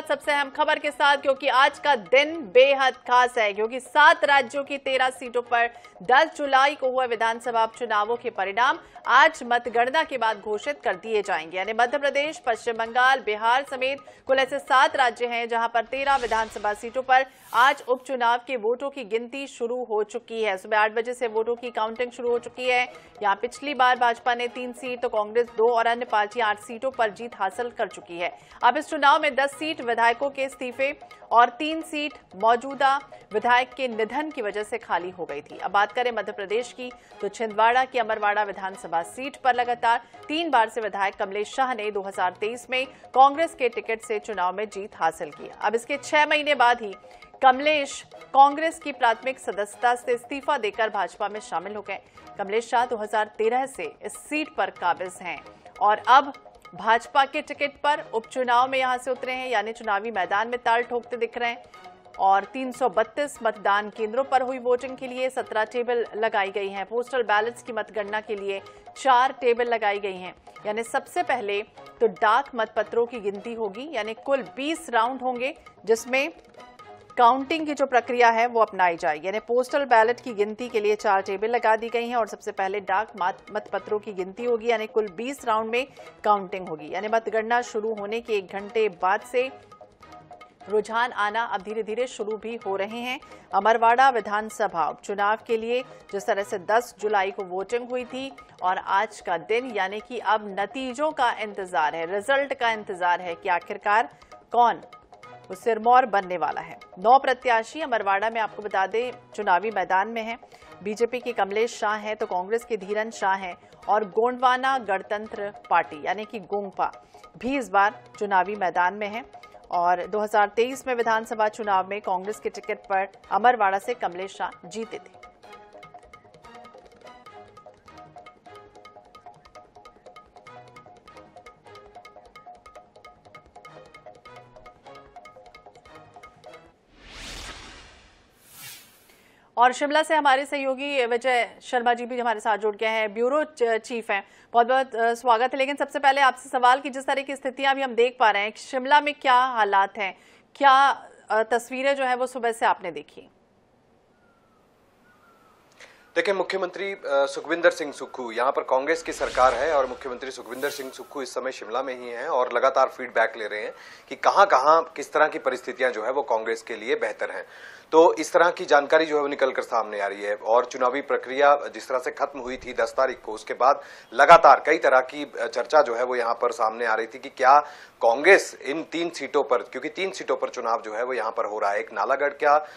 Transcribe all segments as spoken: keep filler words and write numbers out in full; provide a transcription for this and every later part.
सबसे अहम खबर के साथ, क्योंकि आज का दिन बेहद खास है, क्योंकि सात राज्यों की तेरह सीटों पर दस जुलाई को हुए विधानसभा उपचुनावों के परिणाम आज मतगणना के बाद घोषित कर दिए जाएंगे। यानी मध्य प्रदेश, पश्चिम बंगाल, बिहार समेत कुल ऐसे सात राज्य हैं जहां पर तेरह विधानसभा सीटों पर आज उपचुनाव के वोटों की गिनती शुरू हो चुकी है। सुबह आठ बजे से वोटों की काउंटिंग शुरू हो चुकी है। यहाँ पिछली बार भाजपा ने तीन सीट तो कांग्रेस दो और अन्य पार्टियां आठ सीटों पर जीत हासिल कर चुकी है। अब इस चुनाव में दस सीट विधायकों के इस्तीफे और तीन सीट मौजूदा विधायक के निधन की वजह से खाली हो गई थी। अब बात करें मध्य प्रदेश की, तो छिंदवाड़ा की अमरवाड़ा विधानसभा सीट पर लगातार तीन बार से विधायक कमलेश शाह ने दो हज़ार तेईस में कांग्रेस के टिकट से चुनाव में जीत हासिल की। अब इसके छह महीने बाद ही कमलेश कांग्रेस की प्राथमिक सदस्यता से इस्तीफा देकर भाजपा में शामिल हो गए। कमलेश शाह दो हज़ार तेरह से इस सीट पर काबिज हैं और अब भाजपा के टिकट पर उपचुनाव में यहां से उतरे हैं, यानी चुनावी मैदान में ताल ठोकते दिख रहे हैं। और तीन सौ बत्तीस मतदान केंद्रों पर हुई वोटिंग के लिए सत्रह टेबल लगाई गई हैं। पोस्टल बैलेट्स की मतगणना के लिए चार टेबल लगाई गई हैं। यानी सबसे पहले तो डाक मतपत्रों की गिनती होगी, यानी कुल बीस राउंड होंगे जिसमें काउंटिंग की जो प्रक्रिया है वो अपनाई जाएगी। यानी पोस्टल बैलेट की गिनती के लिए चार टेबल लगा दी गई हैं और सबसे पहले डाक मतपत्रों की गिनती होगी, यानी कुल बीस राउंड में काउंटिंग होगी। यानी मतगणना शुरू होने के एक घंटे बाद से रुझान आना अब धीरे धीरे शुरू भी हो रहे हैं। अमरवाड़ा विधानसभा उपचुनाव के लिए जिस तरह से दस जुलाई को वोटिंग हुई थी और आज का दिन, यानी कि अब नतीजों का इंतजार है, रिजल्ट का इंतजार है कि आखिरकार कौन वो सिरमौर बनने वाला है। नौ प्रत्याशी अमरवाड़ा में आपको बता दें चुनावी मैदान में हैं। बीजेपी के कमलेश शाह हैं तो कांग्रेस के धीरन शाह हैं और गोंडवाना गणतंत्र पार्टी यानी कि गोंगपा भी इस बार चुनावी मैदान में है। और दो हज़ार तेईस में विधानसभा चुनाव में कांग्रेस के टिकट पर अमरवाड़ा से कमलेश शाह जीते थे। और शिमला से हमारे सहयोगी विजय शर्मा जी भी हमारे साथ जुड़ गए हैं, ब्यूरो चीफ हैं। बहुत बहुत स्वागत है। लेकिन सबसे पहले आपसे सवाल कि जिस तरह की स्थितियां अभी हम देख पा रहे हैं, शिमला में क्या हालात हैं, क्या तस्वीरें जो है वो सुबह से आपने देखी? देखिए, मुख्यमंत्री सुखविंदर सिंह सुक्खू, यहाँ पर कांग्रेस की सरकार है और मुख्यमंत्री सुखविंदर सिंह सुक्खू इस समय शिमला में ही हैं और लगातार फीडबैक ले रहे हैं कि कहां कहां किस तरह की परिस्थितियां जो है वो कांग्रेस के लिए बेहतर हैं। तो इस तरह की जानकारी जो है वो निकलकर सामने आ रही है और चुनावी प्रक्रिया जिस तरह से खत्म हुई थी दस तारीख को, उसके बाद लगातार कई तरह की चर्चा जो है वो यहाँ पर सामने आ रही थी कि क्या कांग्रेस इन तीन सीटों पर, क्योंकि तीन सीटों पर चुनाव जो है वो यहाँ पर हो रहा है, एक नालागढ़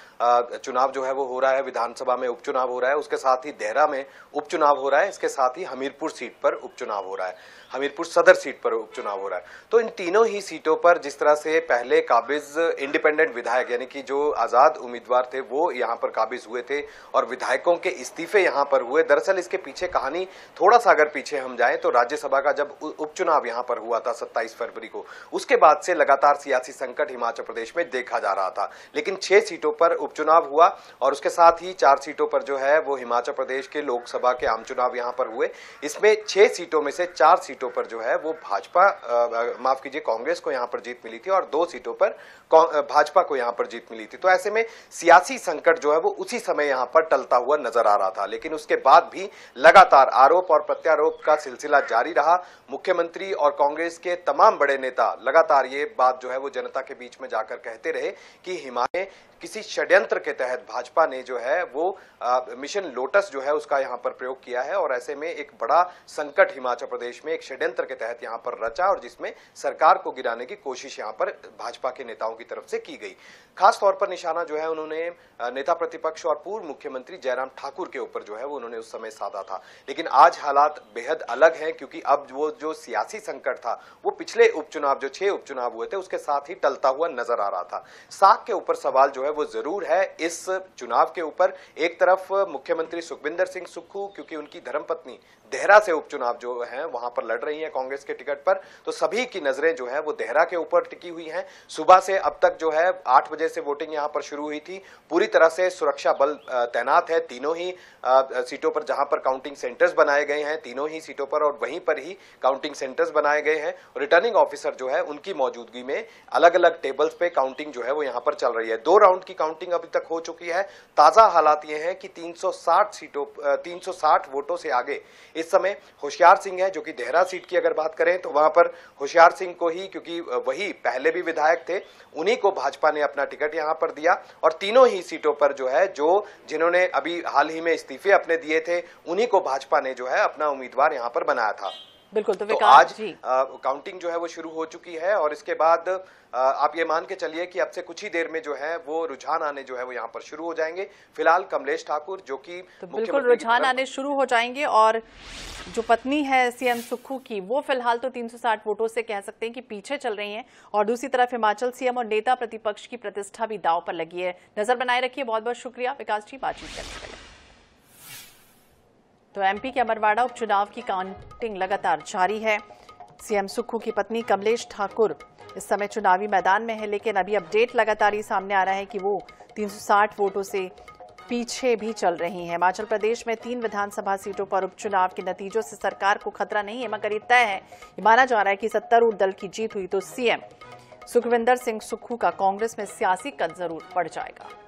का चुनाव जो है वो हो रहा है, विधानसभा में उपचुनाव हो रहा है, उसके साथ ही देहरा में उपचुनाव हो रहा है, इसके साथ ही हमीरपुर सीट पर उपचुनाव हो रहा है, हमीरपुर सदर सीट पर उपचुनाव हो रहा है। तो इन तीनों ही सीटों पर जिस तरह से पहले काबिज इंडिपेंडेंट विधायक यानी कि जो आजाद उम्मीदवार थे वो यहां पर काबिज हुए थे और विधायकों के इस्तीफे यहां पर हुए। दरअसल इसके पीछे कहानी थोड़ा सा अगर पीछे हम जाएं तो राज्यसभा का जब उपचुनाव यहां पर हुआ था सत्ताईस फरवरी को, उसके बाद से लगातार सियासी संकट हिमाचल प्रदेश में देखा जा रहा था। लेकिन छह सीटों पर उपचुनाव हुआ और उसके साथ ही चार सीटों पर जो है वो हिमाचल प्रदेश के लोकसभा के आम चुनाव यहां पर हुए। इसमें छह सीटों में से चार सीटों पर जो है वो भाजपा माफ कीजिए कांग्रेस को यहां पर जीत मिली थी और दो सीटों पर भाजपा को यहां पर जीत मिली थी। तो ऐसे में सियासी संकट जो है वो उसी समय यहां पर टलता हुआ नजर आ रहा था। लेकिन उसके बाद भी लगातार आरोप और प्रत्यारोप का सिलसिला जारी रहा। मुख्यमंत्री और कांग्रेस के तमाम बड़े नेता लगातार ये बात जो है वो जनता के बीच में जाकर कहते रहे कि हिमाचल किसी षड्यंत्र के तहत भाजपा ने जो है वो आ, मिशन लोटस जो है उसका यहां पर प्रयोग किया है और ऐसे में एक बड़ा संकट हिमाचल प्रदेश में एक षड्यंत्र के तहत यहां पर रचा और जिसमें सरकार को गिराने की कोशिश यहां पर भाजपा के नेताओं की तरफ से की गई। खास तौर पर निशाना जो है उन्होंने नेता प्रतिपक्ष और पूर्व मुख्यमंत्री जयराम ठाकुर के ऊपर जो है वो उन्होंने उस समय साधा था। लेकिन आज हालात बेहद अलग हैं क्योंकि अब वो जो सियासी संकट था वो पिछले उपचुनाव जो छह उपचुनाव हुए थे उसके साथ ही टलता हुआ नजर आ रहा था। साख के ऊपर सवाल जो है वो जरूर है इस चुनाव के ऊपर। एक तरफ मुख्यमंत्री सुखविंदर सिंह सुक्खू क्योंकि उनकी धर्मपत्नी देहरा से उपचुनाव जो है वहां पर लड़ रही हैं कांग्रेस के टिकट पर, तो सभी की नजरें जो है वो देहरा के ऊपर टिकी हुई हैं। सुबह से अब तक जो है आठ बजे से वोटिंग यहां पर शुरू हुई थी। पूरी तरह से सुरक्षा बल तैनात है तीनों ही सीटों पर जहां पर काउंटिंग सेंटर्स बनाए गए हैं, तीनों ही सीटों पर और वहीं पर ही काउंटिंग सेंटर्स बनाए गए हैं। रिटर्निंग ऑफिसर स्पीकर जो है उनकी मौजूदगी में अलग अलग टेबल्स पे काउंटिंग जो है वो यहां पर चल रही है। दो राउंड की काउंटिंग अभी तक हो चुकी है। ताजा हालात ये हैं कि तीन सौ साठ सीटों तीन सौ साठ वोटों से आगे इस समय होशियार सिंह है, जो कि देहरा सीट की अगर बात करें तो वहां पर होशियार सिंह को ही, क्योंकि वही पहले भी विधायक थे, उन्हीं को भाजपा ने अपना टिकट यहां पर दिया और तीनों ही सीटों पर जो है जो जिन्होंने अभी हाल ही में इस्तीफे अपने दिए थे उन्हीं को भाजपा ने जो है अपना उम्मीदवार यहां पर बनाया था। बिल्कुल। तो, तो आज काउंटिंग जो है वो शुरू हो चुकी है और इसके बाद आ, आप ये मान के चलिए कि अब से कुछ ही देर में जो है वो रुझान आने जो है वो यहाँ पर शुरू हो जाएंगे। फिलहाल कमलेश ठाकुर जो कि तो बिल्कुल रुझान आने शुरू हो जाएंगे और जो पत्नी है सीएम सुक्खू की वो फिलहाल तो तीन सौ साठ वोटों से कह सकते हैं कि पीछे चल रही हैं और दूसरी तरफ हिमाचल सीएम और नेता प्रतिपक्ष की प्रतिष्ठा भी दांव पर लगी है। नजर बनाए रखिए। बहुत बहुत शुक्रिया विकास जी बातचीत करने के लिए। तो एमपी के अमरवाड़ा उपचुनाव की काउंटिंग लगातार जारी है। सीएम सुक्खू की पत्नी कमलेश ठाकुर इस समय चुनावी मैदान में है, लेकिन अभी अपडेट लगातार ये सामने आ रहा है कि वो तीन सौ साठ वोटों से पीछे भी चल रही हैं। हिमाचल प्रदेश में तीन विधानसभा सीटों पर उपचुनाव के नतीजों से सरकार को खतरा नहीं है, मगर ये तय है, ये माना जा रहा है कि सत्तारूढ़ दल की जीत हुई तो सीएम सुखविंदर सिंह सुक्खू का कांग्रेस में सियासी कद जरूर बढ़ जाएगा।